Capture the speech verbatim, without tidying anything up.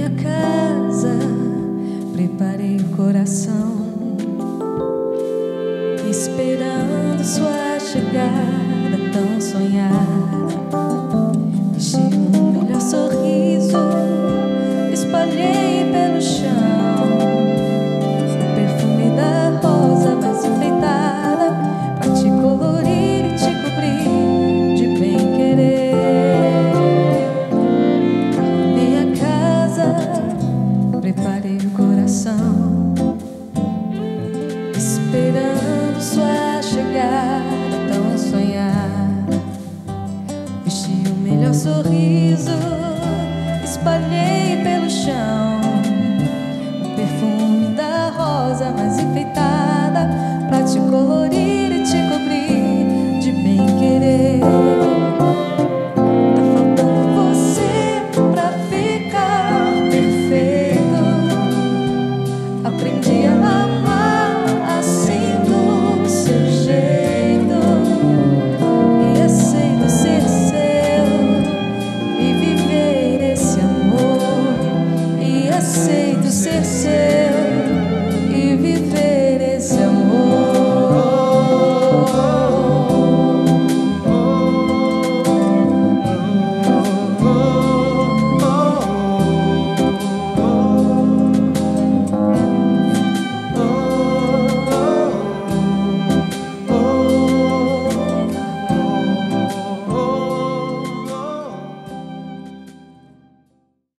minha casa, preparei o coração, esperando sua chegada tão sonhada. Vesti o melhor sorriso, espalhei pelo chão o perfume da rosa mais enfeitada, pra te colorir e te cobrir de bem-querer. Minha casa, preparei o coração, esperando sua chegada tão sonhada. Vesti o melhor sorriso, espalhei pelo chão o perfume da rosa mais enfeitada,